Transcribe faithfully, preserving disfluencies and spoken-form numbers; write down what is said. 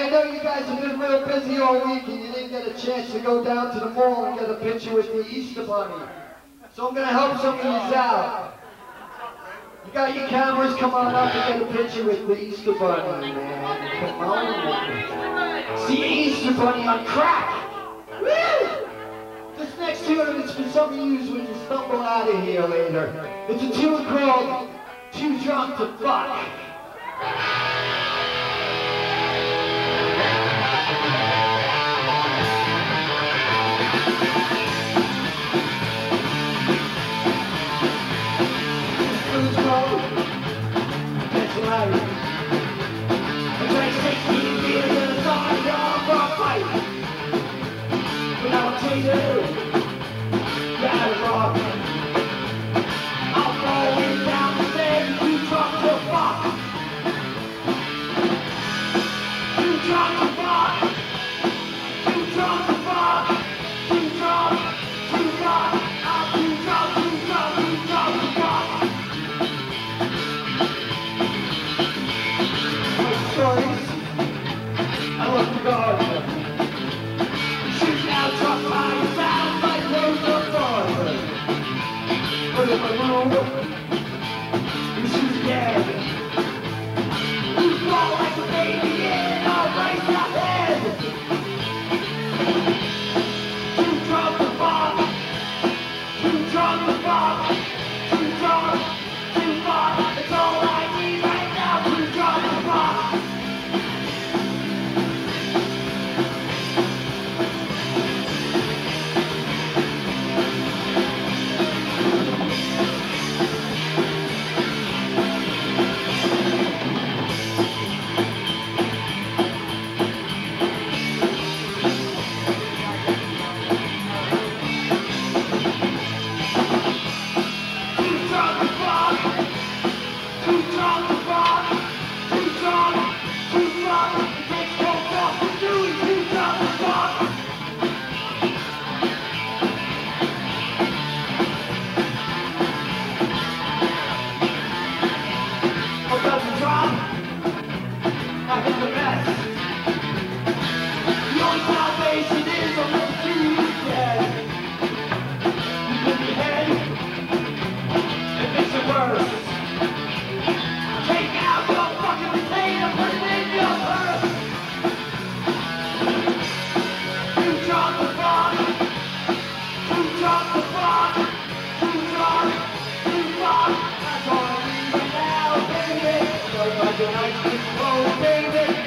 I know you guys have been real busy all week and you didn't get a chance to go down to the mall and get a picture with the Easter Bunny. So I'm going to help some of you out. You got your cameras, come on up and get a picture with the Easter Bunny, man. Come on. See the Easter Bunny on crack. Woo! This next tune is for some of you when you stumble out of here later. It's a tune called Too Drunk to Fuck. That's right. I drank sixteen beers and a side dog for a fight. But now I'll tell you, that is wrong. I'm going down the stairs, too drunk to fuck. Too drunk to fuck. Too drunk to fuck. Too drunk, too drunk. I'm too drunk, too drunk, too drunk to fuck. Stories. I love the garden. Shooting out truck fire sounds like those of fun. But in my room, you shoot again. You fall like a baby and I'll raise your head. Too drunk to fuck. Too drunk to fuck. Too drunk, too fuck. It's all I need right now. Too drunk to fuck. That's all I need right now, baby. So like a nice big bow, baby.